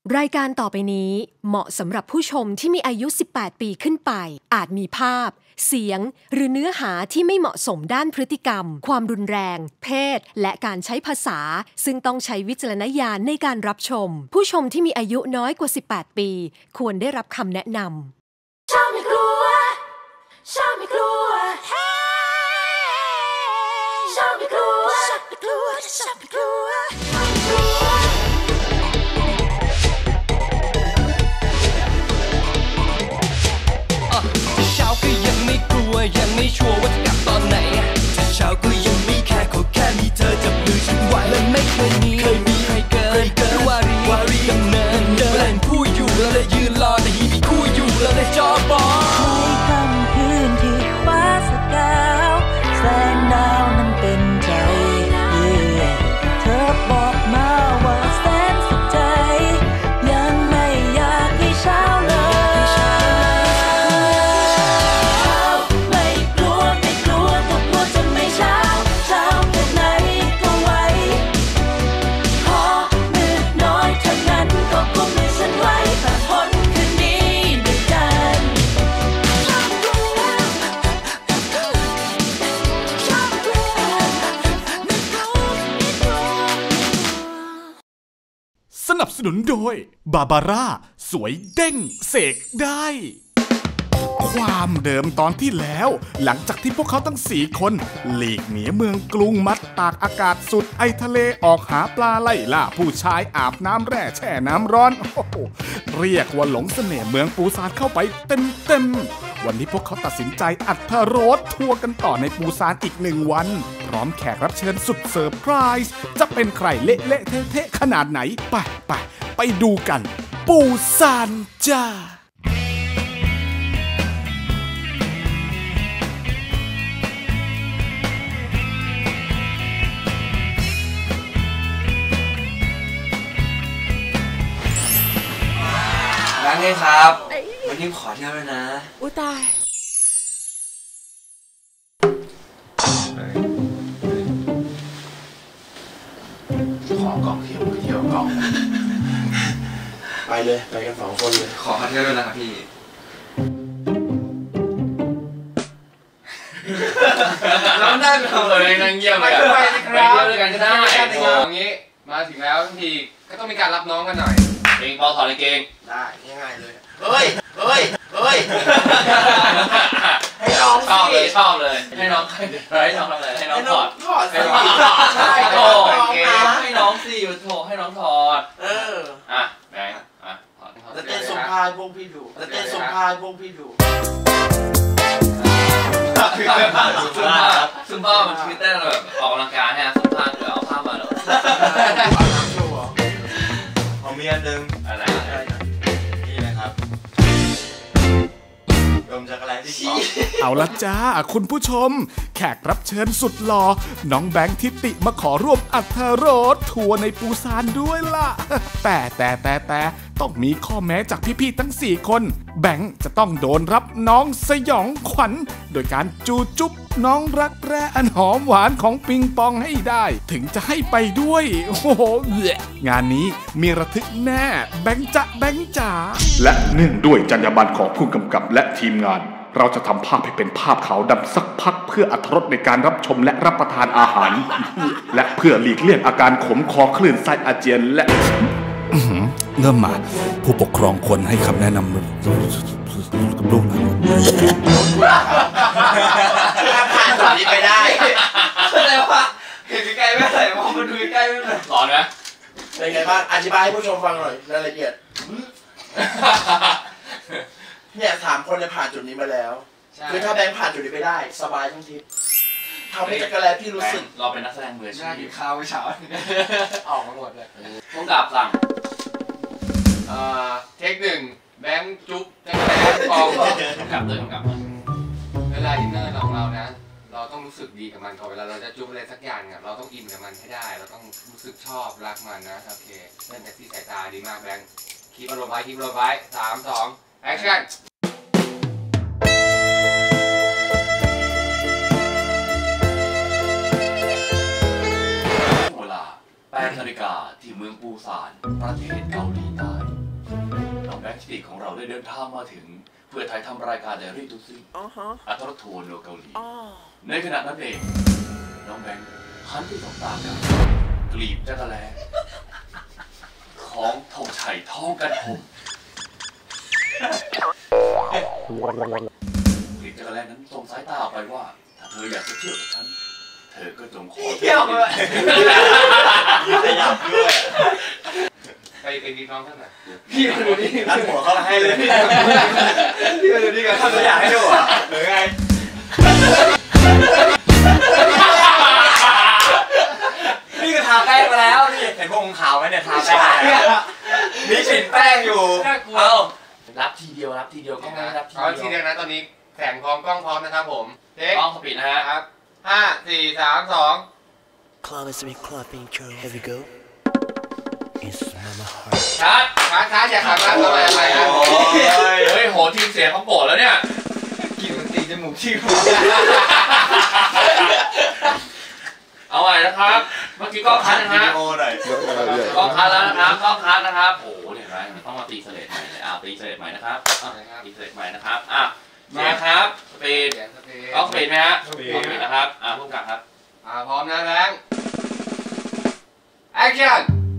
รายการต่อไปนี้เหมาะสำหรับผู้ชมที่มีอายุ 18 ปีขึ้นไปอาจมีภาพเสียงหรือเนื้อหาที่ไม่เหมาะสมด้านพฤติกรรมความรุนแรงเพศและการใช้ภาษาซึ่งต้องใช้วิจารณญาณในการรับชมผู้ชมที่มีอายุน้อยกว่า 18 ปีควรได้รับคำแนะนำชอบไม่กลัวชอบไม่กลัวชอบไม่กลัวชอบไม่กลัวชอบไม่กลัวก็ยังไม่กลัวยังไม่ชัวร์ว่าจะกลับตอนไหนถ้าเช้าก็ยังไม่แค่ขอแค่มีเธอจับมือฉันไว้และไม่เคยมีใครเกินวารีดำเนินเล่นคู่อยู่แล้วเลยยืนรอแต่ยังมีคู่อยู่แล้วเลยจอบอในค่ำคืนที่ฟ้าสกาวแสงดาวนั้นเป็นใจเธอบอกมาว่าแสนสุขใจยังไม่อยากให้เช้าเลยสนับสนุนโดยบาบาร่าสวยเด้งเสกได้ความเดิมตอนที่แล้วหลังจากที่พวกเขาทั้ง4คนหลีกหนีเมืองกรุงมัดตากอากาศสุดไอทะเลออกหาปลาไล่ล่าผู้ชายอาบน้ำแร่แช่น้ำร้อนเรียกว่าหลงเสน่ห์เมืองปูซานเข้าไปเต็มวันนี้พวกเขาตัดสินใจอัธรสทัวร์กันต่อในปูซานอีก1 วันพร้อมแขกรับเชิญสุดเซอร์ไพรส์จะเป็นใครเละเทะขนาดไหนไปดูกันปูซานจ้าร้านนี้ครับวันนี้ขอเที่ยวด้วยนะอุ้ยตายขอกล่องเที่ยวไปเที่ยวกล่องไปเลยไปกัน2 คนเลยขอเที่ยวด้วยนะครับพี่เราได้ไปทำอะไรนั่งเยี่ยมเลยไปเที่ยวด้วยกันก็ได้อย่างนี้มาถึงแล้วทั้งทีก็ต้องมีการรับน้องกันหน่อยเองพอถอดกางเกงได้ง่ายๆเลยเฮ้ยให้น้องชอบเลยให้น้องให้น้องทำอะไรให้น้องถอดให้น้องใช่ถอดเกงให้น้องสิโถให้น้องถอดแบงค์ถอดแล้วเต้นสมพายพวกพี่ดูซึ่งพ่อมันคือเต้นแบบออกกำลังกายฮะซึ่งพาเอาผ้ามาแล้วเอาเมียนึงอะไรนี่นะครับดมจักรแลที่เอาละจ้าคุณผู้ชมแขกรับเชิญสุดหล่อน้องแบงค์ทิติมาขอร่วมอัธรสทัวร์ในปูซานด้วยล่ะแต่ต้องมีข้อแม้จากพี่ๆทั้ง4 คนแบงค์จะต้องโดนรับน้องสยองขวัญโดยการจูจุ๊บน้องรักแร้อันหอมหวานของปิงปองให้ได้ถึงจะให้ไปด้วยโอ้โหงานนี้มีระทึกแน่แบงค์จ๋าและเนื่องด้วยจรรยาบรรณของผู้กำกับและทีมงานเราจะทำภาพให้เป็นภาพขาวดำสักพักเพื่ออรรถรสในการรับชมและรับประทานอาหารและเพื่อหลีกเลี่ยงอาการขมคอคลื่นไส้อาเจียนและเริ่มมาผู้ปกครองควรให้คำแนะนำกับลูกนะผ่านตอนนี้ไปได้อะไรวะเห็นใกล้ไม่ไหนมองมาดูใกล้ไม่ไหนสอนไหมเป็นไงบ้างอธิบายให้ผู้ชมฟังหน่อยรายละเอียดเนี่ย3 คนเนี่ยผ่านจุดนี้มาแล้วคือถ้าแบงค์ผ่านจุดนี้ไปได้สบายทั้งทีทำให้จักรแลพี่รู้สึกเราเป็นนักแสดงมืออาชีพข้าวไม่เช้าออกมาหมดเลยต้องกลับสั่งเทค 1แบงค์จุ๊บจักรแลกองกลับเลยเวลาอินเนอร์ของเรานะเราต้องรู้สึกดีกับมันก่อนเวลาเราจะจุ๊บอะไรสักอย่างเนี่ยเราต้องอินกับมันให้ได้เราต้องรู้สึกชอบรักมันนะโอเคเล่นแต่ที่สายตาดีมากแบงค์คีบอารมณ์ไว้3 2แอคชั่นเวลา8 นาฬิกาที่เมืองปูซานประเทศเกาหลีใต้ติของเราได้เดินทางมาถึงเพื่อถ่ายทำรายการไดอารี่ตุ๊ซี่อัตรทัวร์โนเกาหลีในขณะนั้นเองน้องแบงค์หันไปสบตากับกลีบจักรแลของธงชัยทองกันผมกลีบจักรแลนั้นส่งสายตาไปว่าถ้าเธออยากจะเที่ยวกับฉันเธอก็จงขอเที่ยวด้วยจะอยากด้วยไปมีน้องท่านไหนพี่มาดูนี่ท่านหัวเขาให้เลยพี่มาดูนี่กันท่านอยากให้ดูอ่ะหรือไงนี่ก็ทาแป้งมาแล้วนี่เห็นพวกขาวไหมเนี่ยทาแป้งมีกลิ่นแป้งอยู่เอารับทีเดียวก็ไม่รับทีเดียวนะตอนนี้แสงพร้อมกล้องพร้อมนะครับผมกล้องสปีดนะฮะครับ5 4 3 2 Club is a big club in Korea. Here we go. It's Mama Heart. ช้าอย่าขับนะทำไมนะเฮ้ยโหทีมเสียงเขาโกรธแล้วเนี่ยกินมันตีจมูกชิวเอาใหม่นะครับเมื่อกี้กล้องคัดนะฮะกล้องคัดแล้วนะครับกล้องคัดนะครับโอ้โหเห็นไหมมันต้องมาตีเสลดใหม่เลยตีเสลดใหม่นะครับตีเสลดใหม่นะครับมาครับสปีดกล้องสปีดไหมฮะสปีดนะครับพุ่งกลับครับพร้อมนะแบงค์แอคชั่น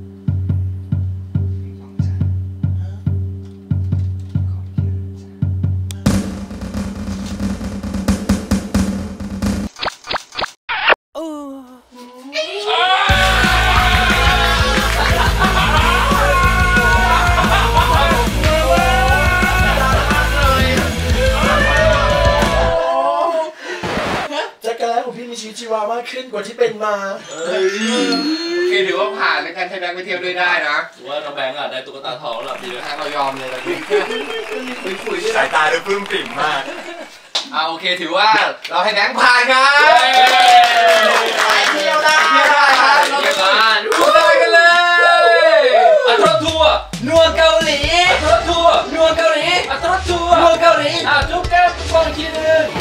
ชีวามากขึ้นกว่าที่เป็นมาโอเคถือว่าผ่านในการใช้แบงค์ไปเที่ยวด้วยได้นะถือว่าน้องแบงค์ได้ตุ๊กตาทองแล้วดีเลยเรายอมเลยเราคุยสายตาดูปลื้มปิ่มมากโอเคถือว่าเราให้แบงค์ผ่านครับไปเที่ยวได้ครับเราไปดูได้กันเลยอัตรทัวร์นัวเกาหลีอัตรทัวร์นัวเกาหลีอัตรทัวร์นัวเกาหลีจุ๊บแก้มฟังอีกทีนึง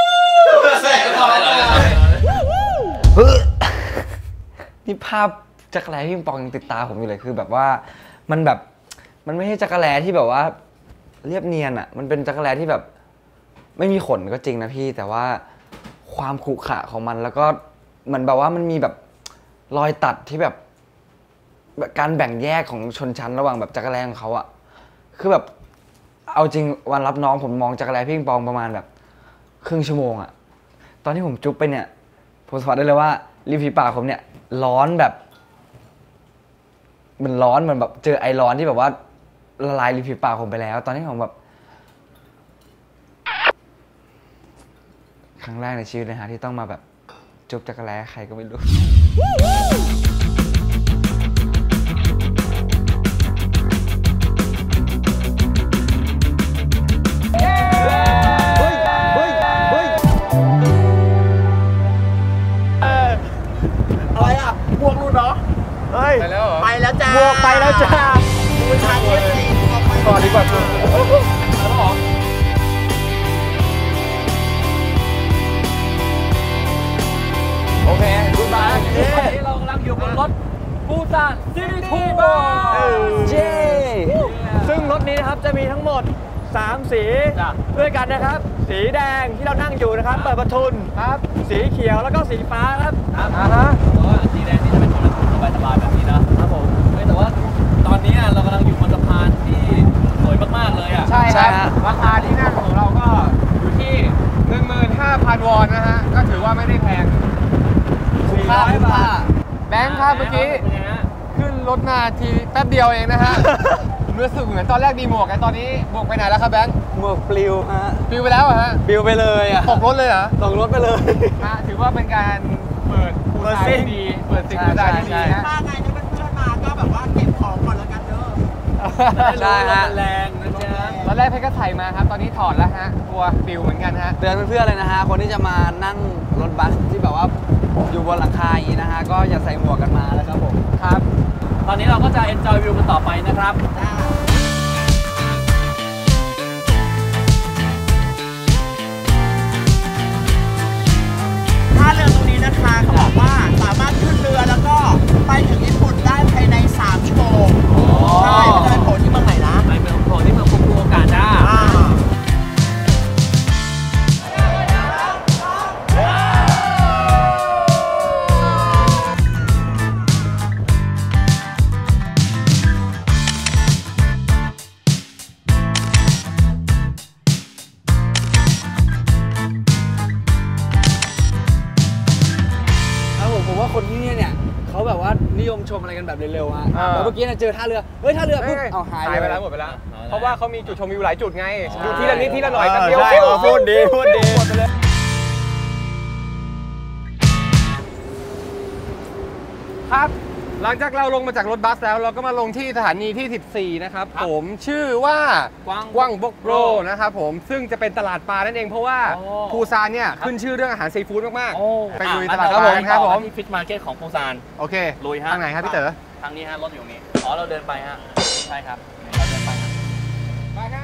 นี่ภาพจักรแลที่ปองยังติดตาผมอยู่เลยคือแบบว่ามันแบบมันไม่ใช่จักรแลที่แบบว่าเรียบเนียนอ่ะมันเป็นจักรแลที่แบบไม่มีขนก็จริงนะพี่แต่ว่าความขรุขระของมันแล้วก็มันแบบว่ามันมีแบบรอยตัดที่แบบการแบ่งแยกของชนชั้นระหว่างแบบจักรแลของเขาอ่ะคือแบบเอาจริงวันรับน้องผมมองจักรแลพี่ปองประมาณแบบครึ่งชั่วโมงอ่ะตอนที่ผมจุ๊บไปเนี่ยผมสัมผัสได้เลยว่าริมฝีปากผมเนี่ยร้อนแบบมันร้อนเหมือนแบบเจอไอร้อนที่แบบว่าละลายริมฝีปากผมไปแล้วตอนนี้ผมแบบครั้งแรกในชีวิตเลยฮะที่ต้องมาแบบจุ๊บจักรแลใครก็ไม่รู้บวกรุ่นเนาะเฮ้ยไปแล้วจ้าบวกไปแล้วจ้าผู้ชายเอฟซีก่อนดีกว่าโอเคคุณบาสตอนนี้เรากำลังอยู่บนรถปูซานซิตี้บอลซึ่งรถนี้นะครับจะมีทั้งหมด3 สีด้วยกันนะครับสีแดงที่เรานั่งอยู่นะครับเปิดประทุนครับสีเขียวแล้วก็สีฟ้าครับสีแดงนี่จะเป็นคนละทุนสบายๆแบบนี้นะครับผมแต่ว่าตอนนี้เรากำลังอยู่บนสะพานที่สวยมากๆเลยอ่ะใช่ครับราคาที่นั่งของเราก็อยู่ที่ 15,000 วอนนะฮะก็ถือว่าไม่ได้แพง400 บาทแบงค์ครับเมื่อกี้ขึ้นรถมาทีแป๊บเดียวเองนะฮะรู้สึกเหมือนตอนแรกมีหมวกไงตอนนี้หมวกไปไหนแล้วครับแบงค์หมวกปลิวฮะปลิวไปแล้วฮะปลิวไปเลยอ่ะตกรถเลยเหรอตกรถไปเลยถือว่าเป็นการเปิดสิ่งดีเปิดสิ่งได้ที่ดีนะถ้าไงเนี่ยเพื่อนๆมาก็แบบว่าเก็บของก่อนแล้วกันเด้อใช่ฮะแรงนะจ๊ะตอนแรกเพชรก็ใส่มาครับตอนนี้ถอดแล้วฮะตัวปลิวเหมือนกันฮะเตือนเพื่อนๆเลยนะฮะคนที่จะมานั่งรถบัสที่แบบว่าอยู่บนหลังคาอย่างนี้นะฮะก็อย่าใส่หมวกกันมาแล้วครับผมครับตอนนี้เราก็จะ enjoy view กันต่อไปนะครับท่าเรือตรงนี้นะคะเขาบอกว่าสามารถขึ้นเรือแล้วก็ไปถึงญี่ปุ่นได้ภายใน3 ชั่วโมงใช่ไม่ได้ไปโผล่ที่เมืองไหนนะไปโผล่ที่เมืองฟุกุชมอะไรกันแบบเร็วๆฮะแล้วเมื่อกี้เจอท่าเรือเฮ้ยท่าเรือปุ๊บเอาหายไปแล้วหมดไปแล้วเพราะว่าเขามีจุดชมวิวหลายจุดไงอยู่ที่ละนิดที่ละหน่อยกันเดียวพูดดีหมดไปเลยครับหลังจากเราลงมาจากรถบัสแล้วเราก็มาลงที่สถานีที่14นะครับผมชื่อว่ากวางบกโรนะครับผมซึ่งจะเป็นตลาดปลานั่นเองเพราะว่าปูซานเนี่ยขึ้นชื่อเรื่องอาหารซีฟู้ดมากๆไปลุยตลาดปลาครับผมที่ฟิชมาร์เก็ตของปูซานโอเคลุยฮะทางไหนครับพี่เต๋อทางนี้ฮะรถอยู่นี้อ๋อเราเดินไปฮะใช่ครับเราเดินไปไปครับ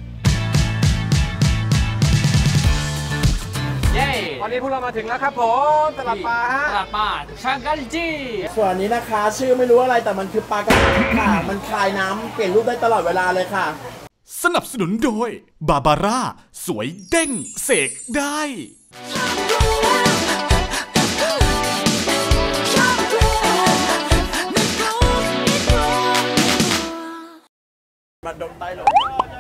ตอนนี้พวกเรามาถึงแล้วครับผมตลาดปลาฮะตลาดปลาช่างกันจี้ส่วนนี้นะคะชื่อไม่รู้อะไรแต่มันคือปลากระพงค่ะมันคลายน้ำเปลี่ยนรูปได้ตลอดเวลาเลยค่ะสนับสนุนโดยบาบาร่าสวยเด้งเสกได้มันดงใต้ลม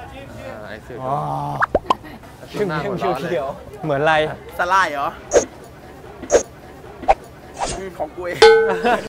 เข้มเขียวเหมือนอะไรสลายเหรอของกูเอง